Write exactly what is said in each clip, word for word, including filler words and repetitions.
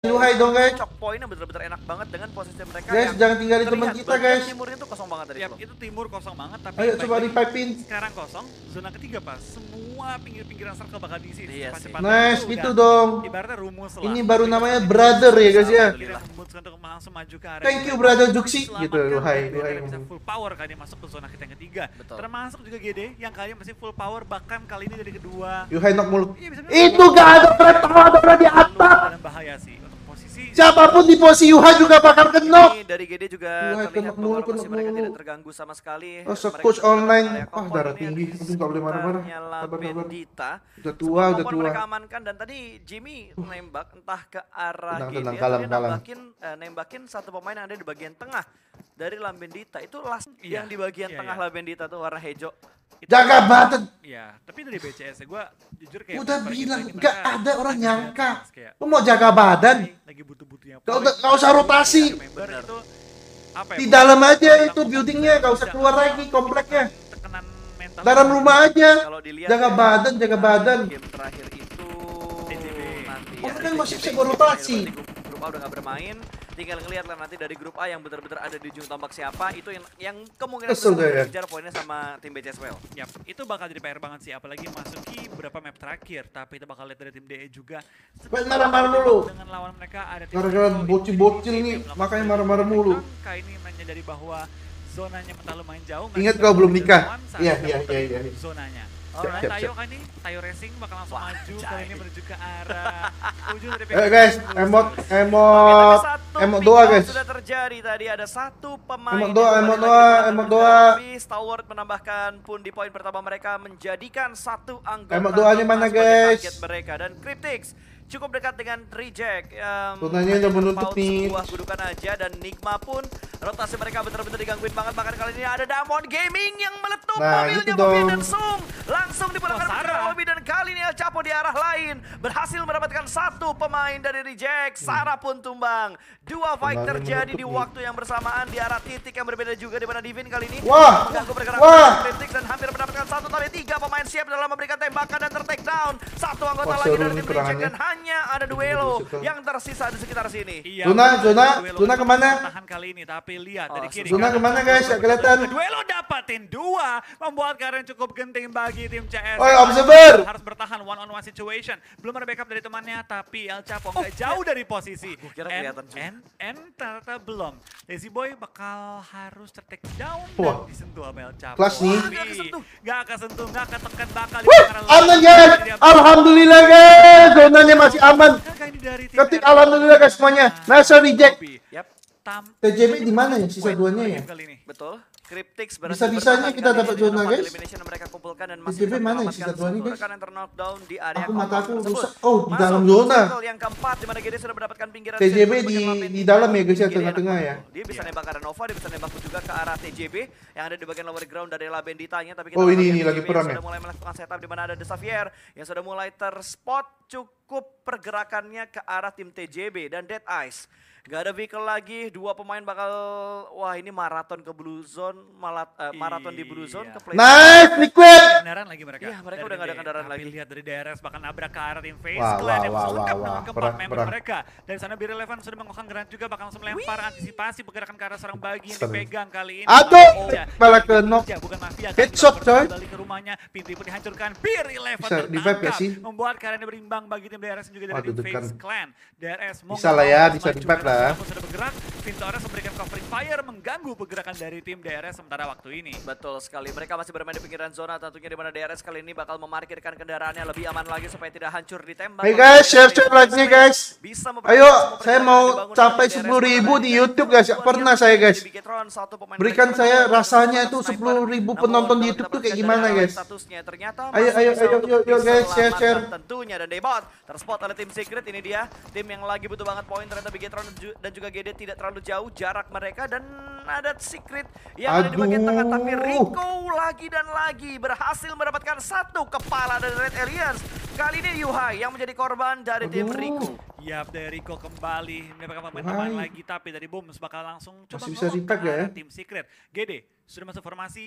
Yuhai dong guys. Cok poinnya bener-bener enak banget dengan posisi mereka. Guys, yang jangan tinggalin teman terlihat kita bagian guys. Timurnya tuh kosong banget dari Yap, itu. itu timur kosong banget, tapi Ayo baik coba lagi, revive-in. sekarang kosong, zona ketiga pas semua pinggir-pinggiran circle bakal diisi. Iya sih. Cepat-cepat Nice, itu itu udah dong. Ibaratnya rumus lah. Ini baru namanya brother ya guys ya. Akhirnya memutuskan untuk langsung maju ke area Thank you mereka. brother Juksi Selamatkan gitu. Yuhai, dan Yuhai. mereka bisa full power kali ini masuk ke zona kita yang ketiga. Betul. Termasuk juga G D yang kali ini masih full power, bahkan kali ini dari kedua. Yuhai knock mulu. Iya, bisa Itu gak ada threat, ada orang di atap. dalam bahaya sih untuk posisi. Siapapun di posisi Yuhai juga bakal kena. Ini dari G D juga Yuhai terlihat kena mulu, bahwa lokasi kena mereka mulu. tidak terganggu sama sekali. Oh, Mereka se-coach sudah online. area Wah, kompon darah ini tinggi. ada di Aduh, nggak boleh marah-marah. sekitarnya Sabar, sabar. Labendita. Udah tua, Semua udah kompon tua. mereka amankan dan tadi Jimmy nembak entah ke arah Tenang, G D tenang, atau kalem, dia kalem. nembakin eh, nembakin satu pemain yang ada di bagian tengah dari Labendita. Itu last Iya, yang di bagian iya, tengah iya. Labendita tuh warna hijau. Itu- Jaga banget. Iya, tapi dari B C S gue jujur kayak Udah per bilang, kita ini gak mereka ada orang agak nyangka. kayak, Lu mau jaga badan. lagi butuh-butuhnya. Gak usah, gak usah rotasi. Member itu apa ya, Di bukan dalam aja tentang itu ngomong buildingnya, gak usah tidak keluar tentang lagi kompleknya. tekanan mental. Dalam rumah aja. Kalau dilihat Jaga ya, badan, jaga badan. game terakhir itu T J B. nanti Oh, ada kan T J masih B. bisa berotasi. Berarti grup, grup A udah gak bermain. Tinggal ngeliat lah nanti dari grup A yang benar-benar ada di ujung tombak siapa. Itu yang, yang kemungkinan Kesel besar gue ya. dikejar poinnya sama tim B C S Well. Yap, itu bakal jadi P R banget sih, apalagi masuki beberapa map terakhir. Tapi itu bakal lihat dari tim D E juga. Main marah-marah mulu. Dengan lawan mereka ada tim Gara-gara Rico, bocil-bocil ini nih, tim yang makanya melakukan marah-marah dari mulu. belakang. Kali ini menyadari bahwa zonanya mental lumayan jauh. Ingat mereka kau belum bisa nikah? lawan saat Iya, kita iya, muterin iya, iya. zonanya. Siap, Alright, siap, Tayo siap. kan nih, Tayo Racing bakal langsung Wah, maju jai. kali ini menuju ke arah ujung dari Eh guys, emot, emot, Oke, tapi satu emot pick doa out guys. sudah terjadi tadi, ada satu pemain Emot yang doa, kembali emot lagi doa, diperankan emot oleh doa. Derby. Stalwart menambahkan pun di poin pertama mereka menjadikan satu anggota Emot doanya tim mana, sebagai guys? target mereka dan Cryptix cukup dekat dengan Reject. Um, Zonanya udah menutup nih. Sebuah gudukan aja dan Nigma pun rotasi mereka benar-benar digangguin banget. Bahkan kali ini ada Damon Gaming yang meletup Nah, mobilnya gitu Mobil dong. dan Sung langsung dipulangkan Wah, ke Sarah. lobby dan kali ini El Chapo di arah lain berhasil mendapatkan satu pemain dari Reject. Sarah pun tumbang. Dua fight Kembali terjadi di menutup nih. waktu yang bersamaan di arah titik yang berbeda juga di mana Divin kali ini Wah, mengganggu pergerakan wah. Cryptix dan hampir mendapatkan satu kali tiga pemain siap dalam memberikan tembakan dan ter-take down. Satu anggota Wah, lagi seru dari nih tim Reject serangannya. dan hanya ada duelo Betul. yang tersisa di sekitar sini. Iya, Zona, betul. zona, Duelo zona untuk kemana? bertahan kali ini, tapi lihat Oh, dari kiri. Zona kanan. kemana guys? Gak kelihatan. Duelo dapatin dua, membuat kalian cukup genting bagi tim C S. Oi, observer. Harus bertahan one on one situation. Belum ada backup dari temannya, tapi El Chapo nggak jauh dari posisi. Gua kira And- kelihatan juga. and, and ternyata belum. Lazy Boy bakal harus ter-take down Wah. dan disentuh sama El Chapo. Kelas nih. Tapi Nggak kesentuh. Nggak kesentuh, nggak ketekan bakal. Wih, aman guys. Alhamdulillah guys. Zonanya masih aman. Ketik alhamdulillah guys semuanya. Nice reject. Yap, Tam T J B di mana ya sisa duanya ya? kali ini. betul. Cryptix Bisa-bisanya kita dapat zona, guys. Elimination yang mereka kumpulkan dan T J B masih bisa mana ya menyelamatkan sisa duanya, satu guys? rekan yang ter-knockdown di area Aku mata aku compound tersebut. rusak. Oh, di Masuk dalam ke zona. circle yang keempat di mana G D sudah mendapatkan pinggiran. T J B sirkuit di bagian Lampin di dalam ya guys ya, G D tengah-tengah enak ya. banget. Dia bisa Iya. nembak ke arah Nova, dia bisa nembak juga ke arah T J B yang ada di bagian lower ground dari Labenditanya. Tapi kita Oh, lihat ini- bagian ini lagi T J B perang yang ya? sudah mulai melakukan setup di mana ada The Xavier yang sudah mulai terspot cukup pergerakannya ke arah tim T J B dan Dead Eyes. Gak ada vehicle lagi, dua pemain bakal, wah ini maraton ke Blue Zone, malat, eh, maraton di Blue Zone Iya. ke play. Nice liquid. Kendaraan lagi mereka. Iya, mereka Dari udah nggak ada tim D. kendaraan Tapi lagi. lihat dari D R S bahkan nabrak ke arah tim Face Wah, Clan wah, yang wah, sudah wah, lengkap wah. dengan keempat Perang, member perang. mereka. Dari sana Bir Eleven sudah mengokan granat juga bakal langsung melempar antisipasi pergerakan ke arah serang bagi yang Seru. dipegang kali ini. Aduh, Ninja. malah ke knock. Ninja, bukan mafia. Headshot, coy. Kembali ke rumahnya, pintu pun dihancurkan. Bir Eleven Bisa revive ya tertangkap, sih? membuat keadaan berimbang bagi tim D R S dan juga dari Waduh, tim dekan. Face Clan. D R S mau Bisa nggak lah ya, mau bisa maju, revive karena lah. sudah bergerak. Tim Torres memberikan covering fire mengganggu pergerakan dari tim D R S sementara waktu ini. Betul sekali, mereka masih bermain di pinggiran zona tentunya di mana D R S kali ini bakal memarkirkan kendaraannya lebih aman lagi supaya tidak hancur ditembak. Hey guys, share share like-nya guys. Bisa Ayo, saya mau capai sepuluh ribu di YouTube guys. Gak pernah saya guys. Berikan saya rasanya itu sepuluh ribu penonton di YouTube tuh kayak gimana guys. Statusnya ternyata Ayo, masih ayo, bisa ayo, untuk yuk, yuk, guys, share, diselamatkan share. tentunya dan Debot terspot oleh tim Secret. Ini dia tim yang lagi butuh banget poin, ternyata Bigetron dan juga G D tidak terlalu jauh jarak mereka dan ada Secret yang ada di bagian tengah, tapi Aduh. Rico lagi dan lagi berhasil mendapatkan satu kepala dari Red Aliens. Kali ini Yuhai yang menjadi korban dari tim Aduh. Rico. Yap, dari Rico kembali mendapatkan pemain Wahai. tambahan lagi, tapi dari Booms bakal langsung coba Masih bisa ngelok repack ke ya? arah tim Secret. G D sudah masuk formasi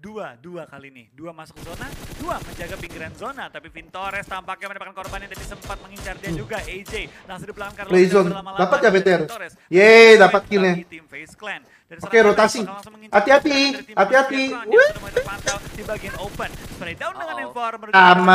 Dua, dua kali ini. Dua masuk zona, dua menjaga pinggiran zona. Tapi Vintores tampaknya mendapatkan korban yang tadi sempat mengincar dia juga. A J langsung di belakang Carlos. Play zone. Dapat ya B T R? Yeay, dapat killnya. Oke, rotasi. Hati-hati, hati-hati. Di bagian open. Spray down dengan informer.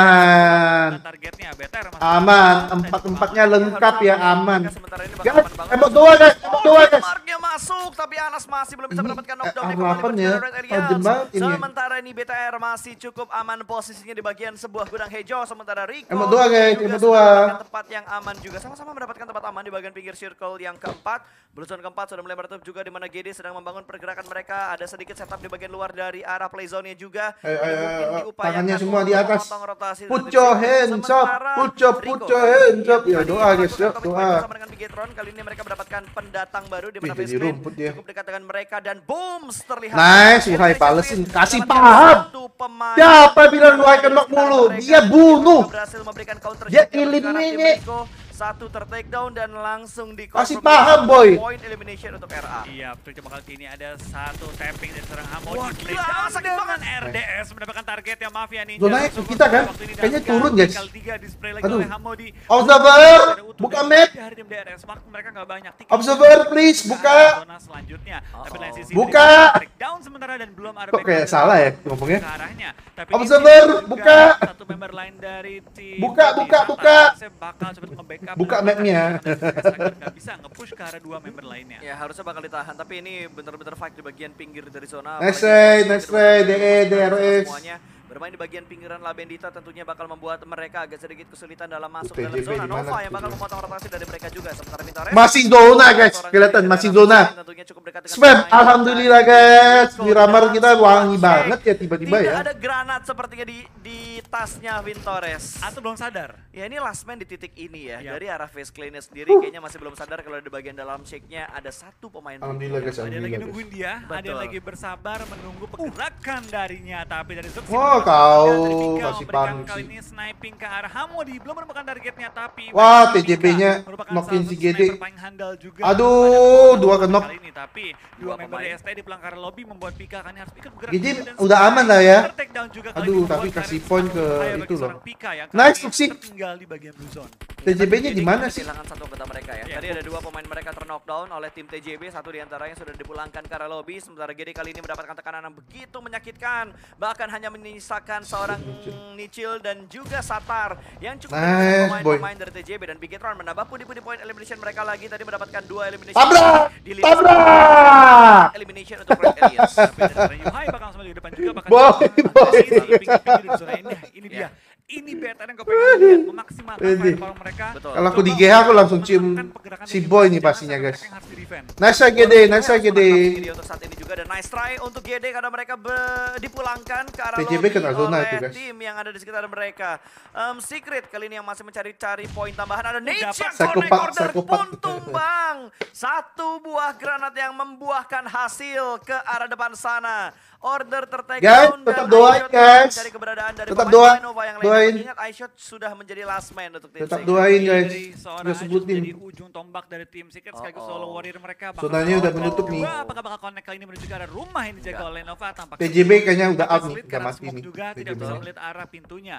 Aman. Targetnya B T R masih Aman, empat-empatnya lengkap ya, aman. Guys, emot dua guys, emot dua guys. Marknya masuk, tapi Anas masih belum bisa Ini mendapatkan knockdown R di kembali delapan berjalan ya, Red Alliance. tajam banget ini. Sementara ini B T R masih cukup aman posisinya di bagian sebuah gudang hijau. Sementara Rico Emot dua guys, juga emot sudah dua. mendapatkan tempat yang aman juga. Sama-sama mendapatkan tempat aman di bagian pinggir circle yang keempat. Bluezone keempat sudah mulai meretup juga di mana G D sedang membangun pergerakan mereka. Ada sedikit setup di bagian luar dari arah playzone-nya juga. Ayo, ayo, Mungkin ayo, diupayakan tangannya semua di untuk atas. memotong rotasi Put dari your sini. hands up, Sementara put your, Rico, put your hands up. Ya, yang doa tadi guys, yuk, melakukan doa. komitmen bersama dengan Bigetron, kali ini mereka mendapatkan pendatang baru di mana Ih, Face jadi Clan rumput dia. cukup dekat dengan mereka dan boom terlihat. Nice, Dari Wuhai Face balesin. Clan Kasih mendapatkan paham. satu pemain. Siapa bilang Wuhai kena mulu? Mereka Dia bunuh. berhasil memberikan counter Dia shot yang eliminate. mengarah tim Rico. Satu ter-takedown dan langsung di Kasih paham, boy. Point elimination untuk R A. Iya, betul coba kali ini ada satu tapping dari seorang Hamo Wah, di gila, breakdown sakit dengan banget. R D S mendapatkan target yang Mafia Ninja. Zonanya Langsung kita kan? waktu ini Kayaknya diangkat. turun, guys. Kali tiga display lagi Aduh. oleh Hamodi. Observer, Ada utuh buka dari- map. dari tim D R S, waktu mereka nggak banyak. Tiga Observer, please, ke buka. arah zona selanjutnya. Tapi Uh-oh. lain sisi Buka. mereka breakdown sementara dan belum ada Kok backup kayak dari salah ya ke ngomongnya? arahnya. Tapi Observer, di sini juga buka. Satu member lain dari tim Buka, di buka, Atas. buka. Saya bakal coba nge-backup Buka dan mapnya. agar nggak bisa nge-push ke arah dua member lainnya. Ya harusnya bakal ditahan, tapi ini bener-bener fight di bagian pinggir dari zona. Nice Apalagi try, nice di try, bagian D E, D R S. semuanya bermain di bagian pinggiran La Bendita tentunya bakal membuat mereka agak sedikit kesulitan dalam masuk T J dalam B zona. di mana Nova yang tuh? bakal memotong rotasi dari mereka juga. Sementara Vintores Masih zona guys, kelihatan masih zona. tentunya cukup dekat dengan Spam, pemain. alhamdulillah guys. Miramar kita wangi banget ya tiba-tiba Tidak ya. ada granat sepertinya di di tasnya Vintores. Atau belum sadar. Ya ini last man di titik ini ya. Yap. Dari arah face cleannya sendiri kayaknya masih belum sadar kalau di bagian dalam shake-nya ada satu pemain. Alhamdulillah guys, Ada yang lagi alhamdulillah guys. nungguin dia, ada yang Betul. lagi bersabar menunggu pergerakan darinya. Tapi dari Zuxi Wah, belum kau ada dari Mika kasih memberikan panik kali sih. ini sniping ke arah Hamodi, belum menemukan targetnya tapi Wah, Mika T J B-nya merupakan knockin salah si satu G D. sniper paling handal juga. Aduh, dua Pada knock. kali ini, tapi dua Dua member pemain. D S T di pelanggaran lobby membuat Pika kan harus ikut bergerak. G D juga dan udah aman lah ya. ter-take down juga kali Aduh, ini tapi membuat kasih karir point sangat ke berbahaya bagi itu loh. seorang Pika yang Nice, kali Fuxi. ini tertinggal di bagian blue zone. T J B-nya di mana sih? Kehilangan satu anggota mereka ya. Ya, Tadi ada dua pemain mereka ter-knockdown oleh tim T J B, satu diantaranya sudah dipulangkan ke arah lobby. Sementara G D kali ini mendapatkan tekanan yang begitu menyakitkan. Bahkan hanya menyisakan seorang Nichil dan juga Satar yang cukup Nice, dengan boy. pemain-pemain dari T J B dan Bigetron menambah pundi-pundi point elimination mereka lagi. Tadi mendapatkan dua elimination. Tabrak! Di lini Tabrak! elimination untuk Red Aliens. Tapi dari Yuhai bakal sama di depan juga bahkan Boy, boy. pinggir-pinggir di zona ini. Ini dia. Ini beta yang gue pengen lihat memaksimalkan Ini. firepower mereka. Betul. Kalau aku di Coba G H aku langsung cium menemukan pergerakan si yang boy jelas nih pastinya dan guys. mereka yang harus di-defend. Nice G D, nice G D. Untuk saat ini juga dan nice try untuk G D karena mereka be- dipulangkan ke arah T J B lobby kena zona oleh itu, guys. tim yang ada di sekitar mereka. Um, Secret kali ini yang masih mencari-cari poin tambahan ada Nature Psychopath, Connect Order psychopath. pun tumbang. Satu buah granat yang membuahkan hasil ke arah depan sana. Order ter-take Guys, down tetap dan doain, iShot guys. mencari keberadaan dari Tetap pemain doa- Nova yang doain. lainnya. Mengingat iShot sudah menjadi last man untuk tim Tetap Secret. doain guys. Dari seorang Udah Ajus sebutin. jadi ujung tombak dari tim Secret sekaligus Oh, oh. solo warrior mereka. Bakal Zonanya udah connect menutup nih. juga. Apakah bakal connect kali ini menuju ke arah rumah yang dijaga oleh Nova? Tampaknya T J B kayaknya udah out nih, Split udah karena mati smoke nih. juga T J tidak B. bisa melihat arah pintunya.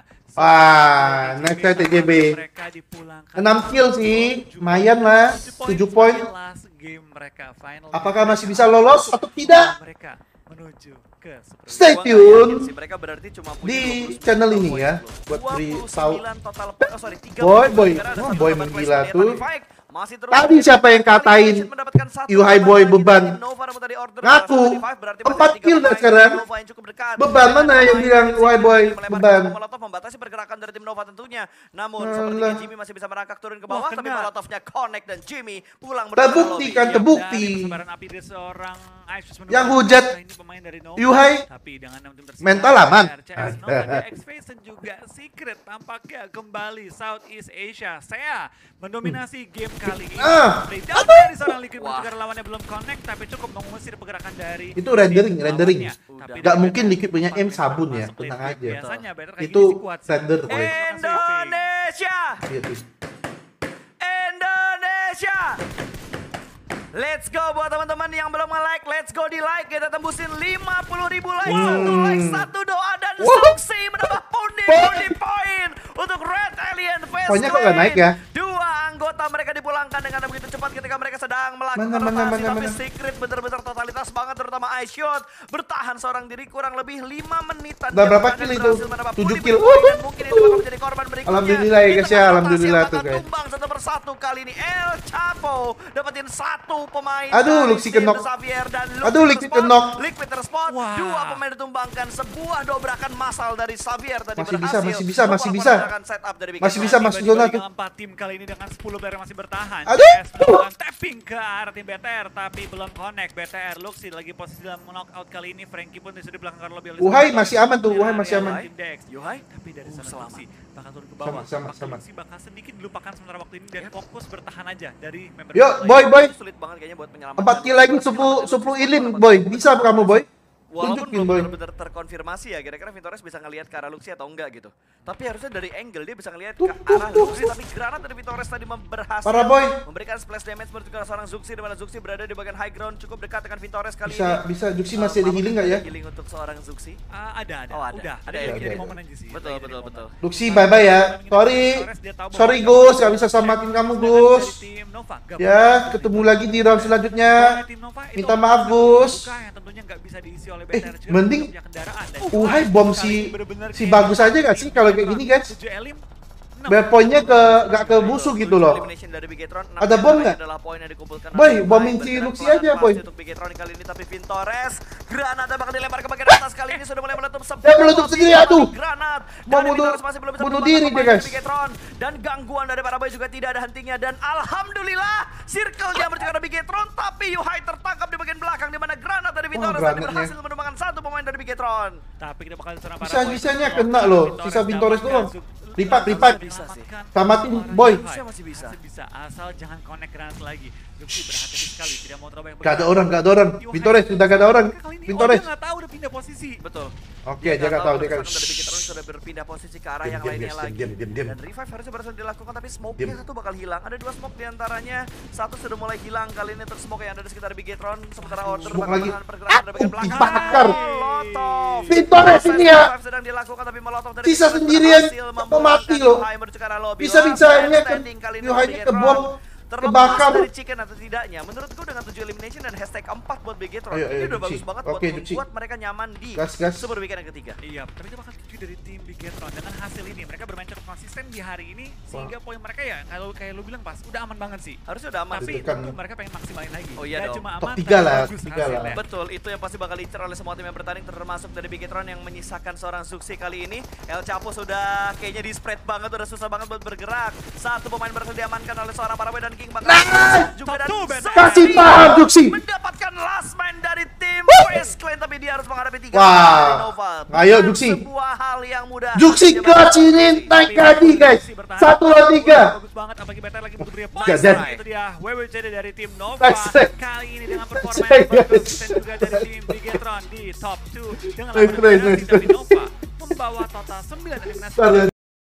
Wah, nice try T J B. Mereka dipulangkan. enam kill sih, lumayan lah, tujuh poin. Last game mereka final. Apakah masih bisa lolos atau tidak? Mereka menuju ke Super Stay Gua nggak yakin tune sih, mereka berarti cuma punya di dua puluh sembilan channel ini poin ya, loh. buat dua beri puluh tahu. sembilan total poin. Oh sorry, tiga Boy, puluh boy. sembilan ada Wah, sembilan boy dapat menggila place tuh. dari Fight. Masih terus Tadi siapa yang katain mendapatkan satu Yuhai tembakan boy lagi beban? dari Nova, namun tadi order Ngaku. dari Five, berarti masih Empat ada tiga kill dah pemain sekarang. Nova yang cukup dekat. Beban mana yang bilang Yuhai boy Melebarkan beban? Molotov membatasi pergerakan dari tim Nova tentunya. Namun Alah. sepertinya Jimmy masih bisa merangkak turun ke bawah, Wah, tapi kena. Molotovnya connect dan Jimmy pulang menuju Terbukti lobby. kan, Iya, terbukti. dari persebaran api dari seorang Isus menuju Yang ke hujat arah ini pemain dari Nova. Yuhai Tapi dengan enam tim tersisa, mental aman. R C S Nova, ada X-Face dan juga Secret tampaknya kembali Southeast Asia. Saya mendominasi game kali ini. Ah. Breakdown dari seorang Liquid Wah. mencegah lawannya belum connect, tapi cukup mengusir pergerakan dari Itu rendering, tim rendering. lawannya. Udah. Tapi Gak dari mungkin Liquid Liquid punya empat aim member sabun ya, masuk tenang late aja. game. Biasanya Better kayak Itu gini sih kuat sih. tender boy. Indonesia, Iya tuh. Indonesia. Let's go buat teman-teman yang belum nge-like, let's go di like, kita tembusin lima puluh ribu like, satu like, satu doa dan Zuxi menambah pundi-pundi poin untuk Red Alien Fast Poinnya kok nggak naik ya? Dua anggota mereka dipulangkan dengan begitu cepat ketika mereka sedang melakukan Mana, mana, rotasi, mana, tapi mana. Secret bener-bener totalitas banget, terutama iShot bertahan seorang diri kurang lebih lima menitan. Udah Dia berapa bahkan kill itu? berhasil menambah Tujuh pundi-pundi kill. poin dan mungkin ini bakal menjadi korban berikutnya. Alhamdulillah ya, Di guys, ya. tengah rotasi Alhamdulillah yang tuh, bakal guys. tumbang satu persatu kali ini. El Chapo dapetin satu pemain. Aduh, dari Luxi tim kenok. The Xavier dan Aduh, Liquid Liquid Terspot. kenok. Liquid Terspot. Wah. Dua pemain ditumbangkan, sebuah dobrakan massal dari Xavier tadi Masih bisa, berhasil masih bisa, masih memperlakukan bisa. gerakan setup dari Big Masih Cat. bisa masuk zona tuh. Empat tim kali ini dengan sepuluh player masih bertahan. Aduh. C S melakukan tapping ke arah tim B T R tapi belum connect. B T R Luxi lagi posisi dalam knockout kali ini. Frankie pun sudah di belakang lebih oleh Uhai Zuxi. masih aman tuh, Uhai masih Area aman. tim Dex. Yuhai tapi dari sana selamat. Luxi bakal turun ke bawah. Sama, sama, Tampaknya sama. Luxi bakal sedikit dilupakan sementara waktu ini dan fokus bertahan aja dari member Yuk, lain. boy, boy. Sulit banget kayaknya buat menyelamatkan. Empat kill lagi, sepuluh, sepuluh ilin, boy. Bisa kamu, boy? Walaupun Tunjukin, belum boy. benar-benar terkonfirmasi ya, kira-kira Vintores bisa ngelihat ke arah Luxi atau enggak gitu. Tapi harusnya dari angle dia bisa ngelihat ke Tuh, tuh, arah tuh, Luxi, tuh. tapi granat dari Vintores tadi mem- berhasil Parah, boy. memberikan splash damage menuju ke seorang Zuxi, di mana Zuxi berada di bagian high ground cukup dekat dengan Vintores kali Bisa, ini. bisa. Juxi Eh, masih ada Mahmud healing nggak ada ya? Healing untuk seorang Zuxi. Ah, ada, ada. Oh, ada. Udah, Ada ada ya, lagi oke, dari oke. momen aja sih. Betul, Lagi dari betul, momen. betul. Luxi, bye-bye ya. Sorry. Sorry, Gus. Gak bisa samatin kamu, Gus. Ya, ketemu lagi di round selanjutnya. Minta maaf, Gus. Yang tentunya nggak bisa diisi oleh Eh, B T R juga, mending punya kendaraan dan Uhai juga bom kali si ini bener-bener si kayak bagus aja gak sih kalau kayak gini, guys? tujuh elim, enam. Biar poinnya ke gak ke musuh gitu loh. Elimination dari Bigetron, enam Ada yang bom lain nggak? adalah poin yang dikumpulkan Boy, oleh bombing Mike. si Bergerak Luxi pelan aja, pasti boy. Untuk Bigetron kali ini, tapi Vintores granatnya bakal dilempar ke bagian atas kali ini sudah mulai meletup sebuah Dia meletup sendiri, aduh. granat. Mau Dari bunuh- Vintores masih belum bisa bunuh menumbangkan diri dia, pemain guys. dari Bigetron. Dan gangguan dari para boy juga tidak ada hentinya, dan alhamdulillah circle dia berjalan dari Bigetron, tapi Yuhai tertangkap di bagian belakang di mana granat dari Vintores tadi granatnya. berhasil menumbangkan satu pemain dari Bigetron. Tapi kita bakal diserang para Bisa-bisanya boy. kena loh. Sisa Vintores doang. Lipat, lipat. Bisa sih. Samatin, boy. Harusnya masih bisa. Masih bisa, asal jangan connect granat lagi. Luxi berhati-hati sekali, tidak mau terlalu banyak Gak ada bergerak. orang, gak ada orang. Yuhai Vintores, sudah gak ada orang. kali ini, Vintores. Oh, dia nggak tahu udah pindah posisi. Betul. Oke, Dia dia gak tahu. Dia kan. dari Bigetron sudah berpindah posisi ke arah Diam, yang diam, lainnya guys. lagi. Diam, diam, diam. Dan revive harusnya berhasil dilakukan, tapi smoke-nya Diam. satu bakal hilang. Ada dua smoke diantaranya, satu sudah mulai hilang kali ini untuk smoke yang ada di sekitar Bigetron. Sementara order Smoke bakal lagi. menahan pergerakan dari bagian Ah, belakang. dibakar. Molotov. Vintores ini ya. Revive sedang dilakukan, tapi Molotov dari Sisa Bigetron sendirian. berhasil Mau memulangkan mati loh. Yuhai menuju ke arah lobby. Bisa-bisanya Last man kan standing kali ini Yuhai untuk ini Bigetron. kebom. Terlepas Kebakar. dari chicken atau tidaknya, menurutku dengan tujuh elimination dan hashtag empat buat Bigetron, Ayo, ini ayo, udah Juxi. bagus banget Oke, buat Juxi. membuat mereka nyaman di Gas, gas. Super Weekend yang ketiga. Iya, tapi kita bakal tujuh dari tim Bigetron dengan hasil ini mereka bermain cukup konsisten di hari ini sehingga poin mereka ya kalau kayak lu bilang pas udah aman banget sih. Harusnya udah aman Tapi sih. Ditekan. tentu mereka pengen maksimalin lagi. Oh iya Nggak dong. cuma Top aman, tiga tapi lah, bagus tiga lah. hasilnya. Betul, itu yang pasti bakal diincar oleh semua tim yang bertanding, termasuk dari Bigetron yang menyisakan seorang Zuxi kali ini. El Chapo sudah kayaknya di spread banget, udah susah banget buat bergerak. Satu pemain berhasil diamankan oleh seorang Paraboy dan King bakal juga dan Top two, Zuxi Kasih paham, Juxi. mendapatkan last man dari tim Face Clan, tapi dia harus menghadapi tiga Wah. dari Nova. Ayo, Bukan Juxi. sebuah hal yang mudah. Juxi Dia ke bakal- sini, naik lagi, guys. Satu lawan tiga. Bagus banget apalagi B T R lagi butuh beri Tiga, dan. Itu dia W W C D dari tim Nova. Nice, nice. Kali ini dengan performa Nice, yang bagus nice. dan juga dari tim Bigetron di top dua dengan Nice, lawan nice, dari nice. Nova membawa total sembilan eliminasi. Sorry.